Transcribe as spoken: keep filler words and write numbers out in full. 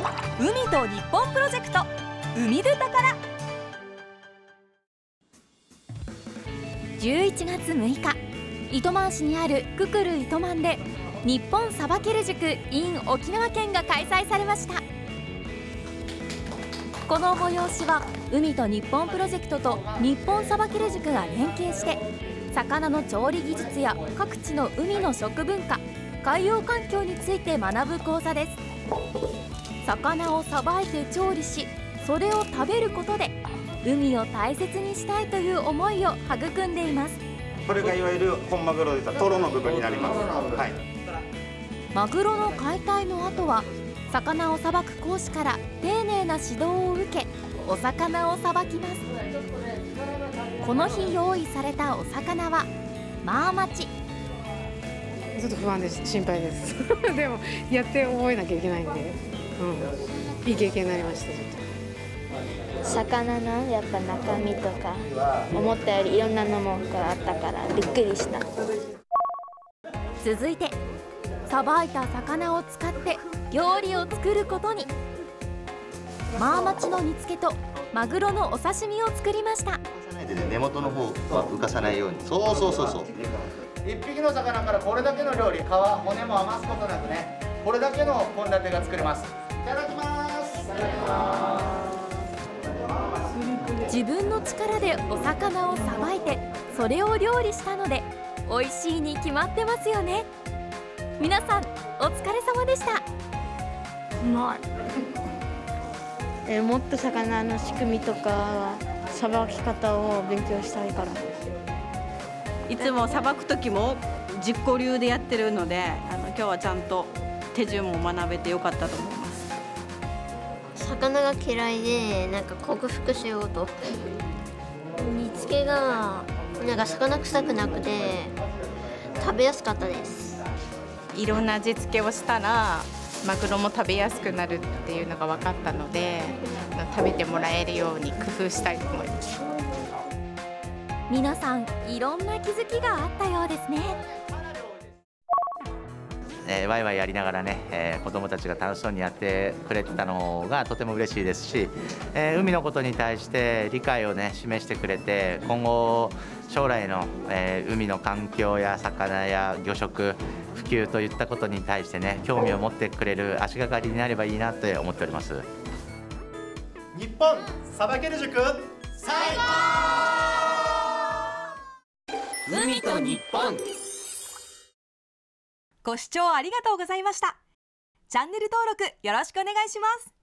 海と日本プロジェクト海ぶたからじゅういちがつむいか、糸満市にあるククル糸満で日本さばける塾 in 沖縄県が開催されました。この催しは海と日本プロジェクトと日本さばける塾が連携して、魚の調理技術や各地の海の食文化、海洋環境について学ぶ講座です。魚をさばいて調理し、それを食べることで海を大切にしたいという思いを育んでいます。 これがいわゆる本マグロでしたトロの部分になります。はい、 マグロの解体の後は魚をさばく講師から丁寧な指導を受け、お魚をさばきます。この日用意されたお魚はマーマチ。 ちょっと不安です、心配ですでもやって覚えなきゃいけないんで、うん、いい経験になりました。ちょっと魚のやっぱ中身とか思ったよりいろんなのもがあったからびっくりした。 続いてさばいた魚を使って料理を作ることに。マーマチの煮付けとマグロのお刺身を作りました。 根元の方は浮かさないように。そうそうそうそう。 一匹の魚からこれだけの料理、皮骨も余すことなくね、これだけの献立が作れます。いただきます。 自分の力でお魚をさばいてそれを料理したので美味しいに決まってますよね。皆さんお疲れ様でした。 うまいえもっと魚の仕組みとかさばき方を勉強したいから。 いつもさばく時も実行流でやってるので、あの今日はちゃんと手順も学べてよかったと思います。 魚が嫌いでなんか克服しようと。煮付けがなんか魚臭くなくて食べやすかったです。 いろんな味付けをしたらマグロも食べやすくなるっていうのが分かったので、食べてもらえるように工夫したいと思います。 皆さんいろんな気づきがあったようですね。 えー、ワイワイやりながらね、えー、子どもたちが楽しそうにやってくれてたのがとても嬉しいですし、えー、海のことに対して理解をね示してくれて、今後将来の、えー、海の環境や魚や魚食普及といったことに対してね興味を持ってくれる足がかりになればいいなって思っております。 日本さばける塾最高。 海と日本。ご視聴ありがとうございました。チャンネル登録よろしくお願いします。